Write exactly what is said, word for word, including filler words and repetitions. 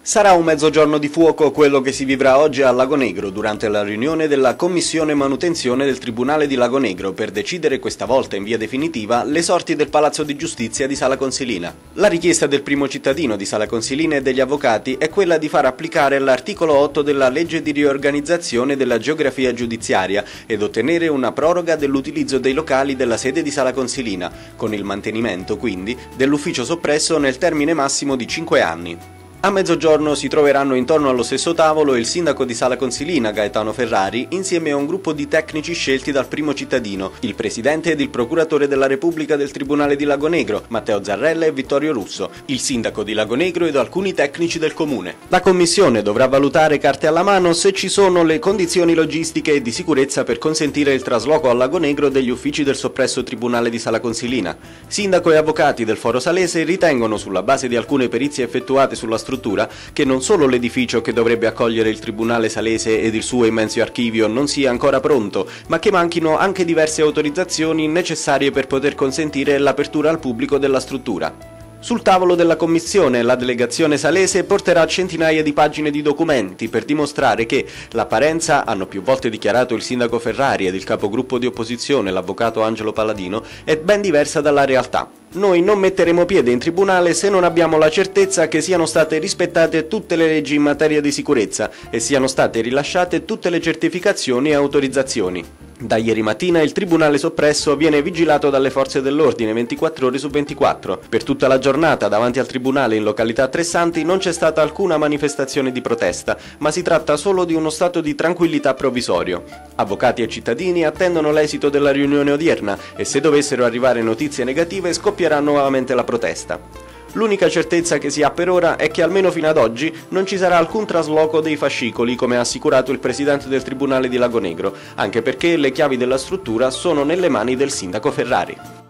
Sarà un mezzogiorno di fuoco quello che si vivrà oggi a Lago Negro durante la riunione della Commissione Manutenzione del Tribunale di Lago Negro per decidere questa volta in via definitiva le sorti del Palazzo di Giustizia di Sala Consilina. La richiesta del primo cittadino di Sala Consilina e degli avvocati è quella di far applicare l'articolo otto della legge di riorganizzazione della geografia giudiziaria ed ottenere una proroga dell'utilizzo dei locali della sede di Sala Consilina, con il mantenimento quindi dell'ufficio soppresso nel termine massimo di cinque anni. A mezzogiorno si troveranno intorno allo stesso tavolo il sindaco di Sala Consilina, Gaetano Ferrari, insieme a un gruppo di tecnici scelti dal primo cittadino, il presidente ed il procuratore della Repubblica del Tribunale di Lago Negro, Matteo Zarrella e Vittorio Russo, il sindaco di Lago Negro ed alcuni tecnici del comune. La commissione dovrà valutare carte alla mano se ci sono le condizioni logistiche e di sicurezza per consentire il trasloco a Lago Negro degli uffici del soppresso Tribunale di Sala Consilina. Sindaco e avvocati del Foro Salese ritengono, sulla base di alcune perizie effettuate sulla struttura, che non solo l'edificio che dovrebbe accogliere il Tribunale Salese ed il suo immenso archivio non sia ancora pronto, ma che manchino anche diverse autorizzazioni necessarie per poter consentire l'apertura al pubblico della struttura. Sul tavolo della commissione la delegazione salese porterà centinaia di pagine di documenti per dimostrare che l'apparenza, hanno più volte dichiarato il sindaco Ferrari ed il capogruppo di opposizione, l'avvocato Angelo Palladino, è ben diversa dalla realtà. Noi non metteremo piede in tribunale se non abbiamo la certezza che siano state rispettate tutte le leggi in materia di sicurezza e siano state rilasciate tutte le certificazioni e autorizzazioni. Da ieri mattina il tribunale soppresso viene vigilato dalle forze dell'ordine ventiquattro ore su ventiquattro. Per tutta la giornata davanti al tribunale in località Tressanti non c'è stata alcuna manifestazione di protesta, ma si tratta solo di uno stato di tranquillità provvisorio. Avvocati e cittadini attendono l'esito della riunione odierna e se dovessero arrivare notizie negative scoppierà nuovamente la protesta. L'unica certezza che si ha per ora è che almeno fino ad oggi non ci sarà alcun trasloco dei fascicoli, come ha assicurato il presidente del Tribunale di Lago Negro, anche perché le chiavi della struttura sono nelle mani del sindaco Ferrari.